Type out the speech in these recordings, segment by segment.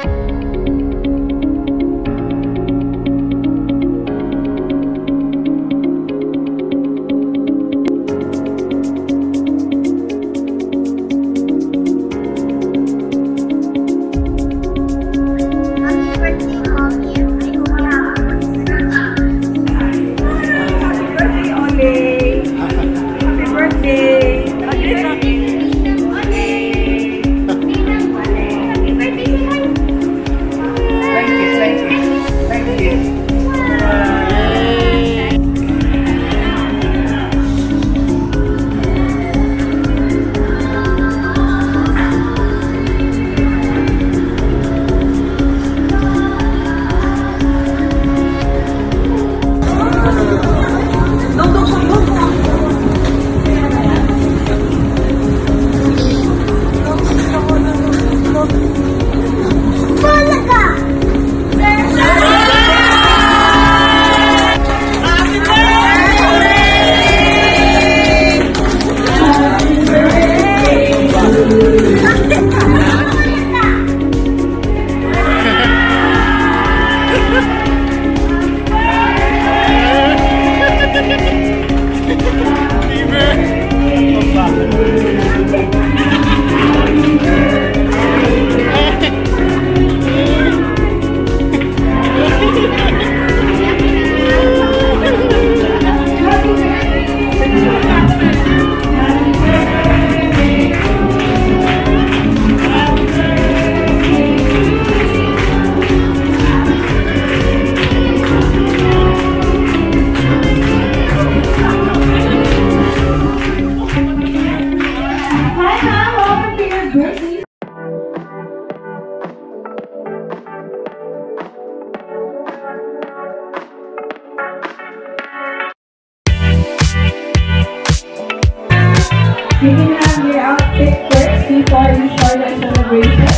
You can have your outfit first before we start the celebration.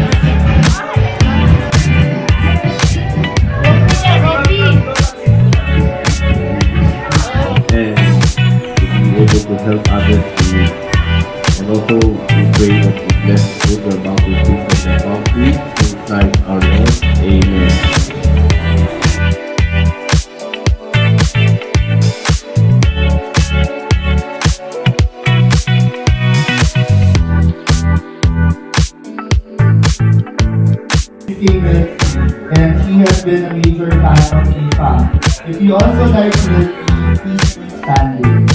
And to be able to help others to live. And also we pray that we bless food we're about to receive from the bounty inside our Lord. Amen. And he has been a major fan of FIFA. If you also like milk tea, please keep standing.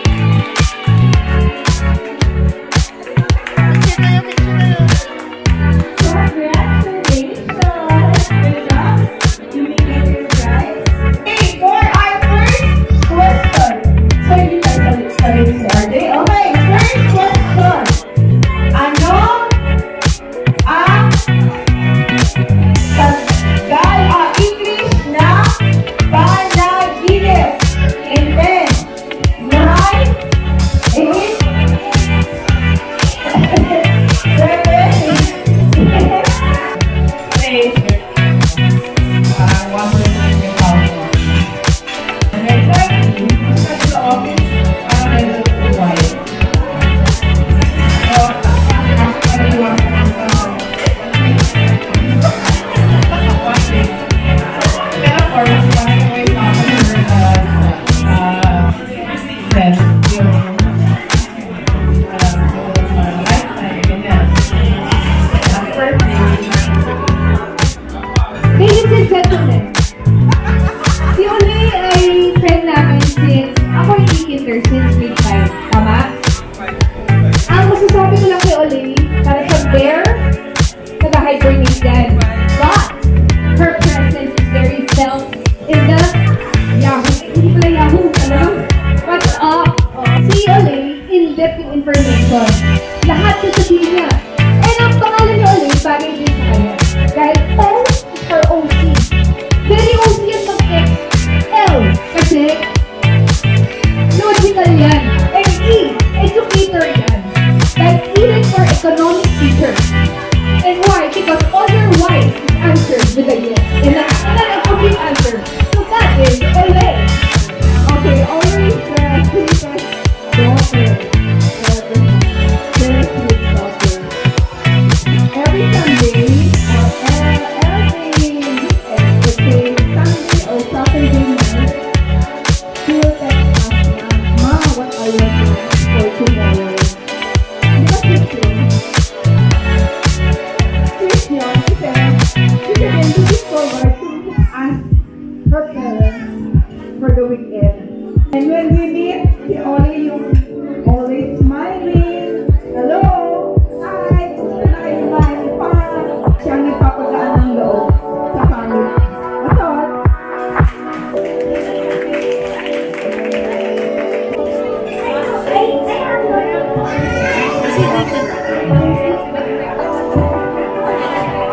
Ladies and gentlemen, si Oley ay friend namin since ako hindi kinder since grade 5. Tama? Ang masasabi ko lang kay Oley, para sa bear, nag-hibernate yan. But, her presence is very felt in the Yahoo. Hindi pala Yahoo, alam? What's up? Si Oley, in-depth yung information. Lahat sasabihin niya. And ang pangalan ni Oley, bagay din sa kanya. Dahil O for OC. Very OC yan mag-X. L. Kasi, logical yan. And E, educator yan. Dahil even for economic teacher. And why? Because all your whys is answered with a yes. And that's not a complete answer. So that is Oley. Okay, Oley is the sweetest daughter. Very sweet daughter. Every Sunday, or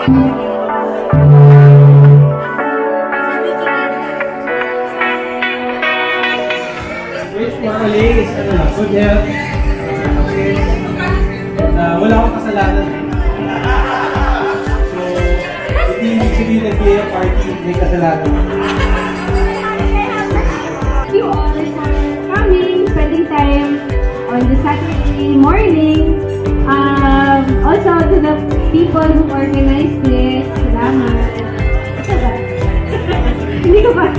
Wish for Oley is good health, and wala akong kasalanan. So, hindi ibig sabihin na gay party, may kasalanan. Thank you all for coming, spending time on the Saturday morning. Also to the people who organized this, salamat. Ito ba? Hindi ko ba?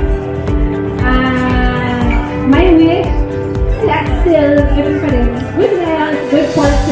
My wish, that's still, ganun pa rin. Good health, good fortune.